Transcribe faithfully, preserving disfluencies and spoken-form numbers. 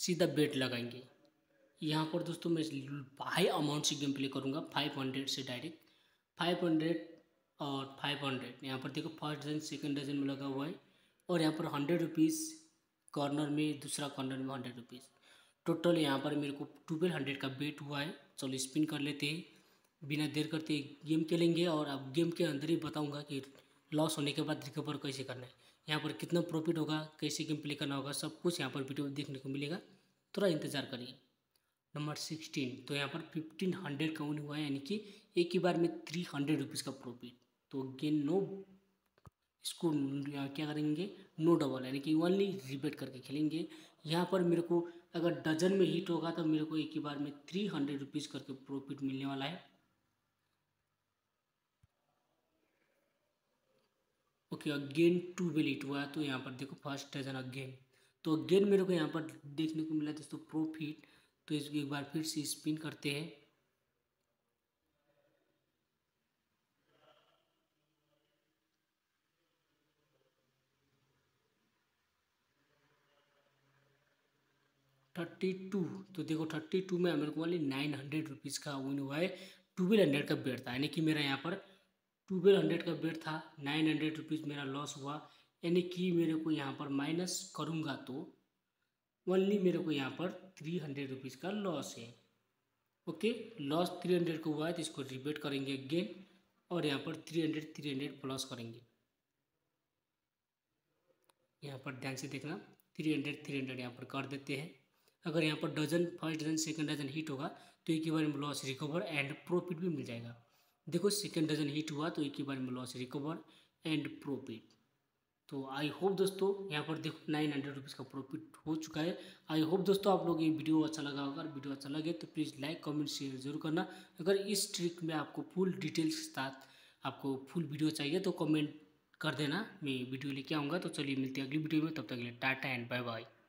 सीधा बेट लगाएंगे। यहाँ पर दोस्तों मैं हाई अमाउंट से गेम प्ले करूँगा, फाइव हंड्रेड से डायरेक्ट फाइव हंड्रेड और फाइव हंड्रेड। यहाँ पर देखो फर्स्ट डजन सेकंड डजन में लगा हुआ है, और यहाँ पर हंड्रेड रुपीज़ कॉर्नर में, दूसरा कॉर्नर में हंड्रेड रुपीज़। टोटल यहाँ पर मेरे को ट्वेल्व हंड्रेड का बेट हुआ है। चलो स्पिन कर लेते हैं, बिना देर करते गेम खेलेंगे, और अब गेम के अंदर ही बताऊँगा कि लॉस होने के बाद रिकवर कैसे करना है, यहाँ पर कितना प्रॉफिट होगा, कैसे गेम प्ले करना होगा, सब कुछ यहाँ पर वीडियो देखने को मिलेगा। थोड़ा इंतज़ार करिए। नंबर सिक्सटीन, तो यहाँ पर फिफ्टीन हंड्रेड का हुआ है, यानी कि एक ही बार में थ्री हंड्रेड रुपीज़ का प्रॉफिट। तो गेन नो, इसको क्या करेंगे, नो डबल, यानी कि ओनली रिबेट करके खेलेंगे। यहाँ पर मेरे को अगर डजन में हिट होगा तो मेरे को एक ही बार में थ्री हंड्रेड रुपीज़ करके प्रॉफिट मिलने वाला है। Okay, again to bell hit हुआ है, तो यहाँ पर देखो फर्स्ट डजन अगेन, तो अगेन मेरे को यहाँ पर देखने को मिला दोस्तों प्रॉफिट। तो इसको एक बार फिर से स्पिन करते हैं। थर्टी टू, तो देखो थर्टी टू में मेरे को वाली नाइन हंड्रेड रुपीज़ का विन हुआ है। ट्वेल्व हंड्रेड का बेट था, यानी कि मेरा यहाँ पर ट्वेल्व हंड्रेड का बेट था, नाइन हंड्रेड रुपीज़ मेरा लॉस हुआ, यानी कि मेरे को यहाँ पर माइनस करूँगा तो ओनली मेरे को यहाँ पर थ्री हंड्रेड रुपीज़ का लॉस है। ओके, लॉस थ्री हंड्रेड को हुआ है, तो इसको रिबेट करेंगे अगेन, और यहाँ पर three hundred three hundred plus करेंगे। यहाँ पर ध्यान से देखना, थ्री हंड्रेड थ्री हंड्रेड यहाँ पर कर देते हैं। अगर यहाँ पर dozen first dozen second dozen hit होगा तो एक ही बार में लॉस रिकवर एंड प्रॉफिट भी मिल जाएगा। देखो सेकंड डजन हिट हुआ तो एक ही बार में लॉस रिकवर एंड प्रॉफिट। तो आई होप दोस्तों यहाँ पर देखो नाइन हंड्रेड रुपीज़ का प्रॉफिट हो चुका है। आई होप दोस्तों आप लोग ये वीडियो अच्छा लगा होगा। वीडियो अच्छा लगे तो प्लीज़ लाइक कमेंट शेयर जरूर करना। अगर इस ट्रिक में आपको फुल डिटेल्स के साथ आपको फुल वीडियो चाहिए तो कमेंट कर देना, मैं वीडियो लेके आऊँगा। तो चलिए मिलते हैं अगली वीडियो में, तब तक के लिए टाटा एंड बाय बाय।